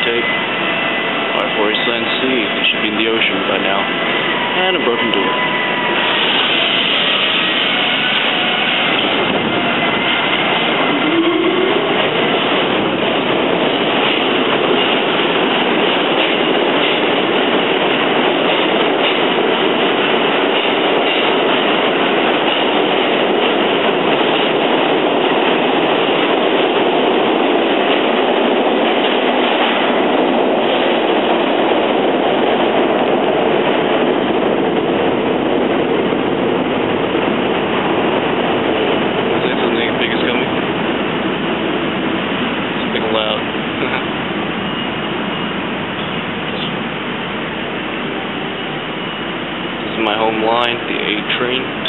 shape. R40 it should be in the ocean by now. And a broken door. My home line, the A train.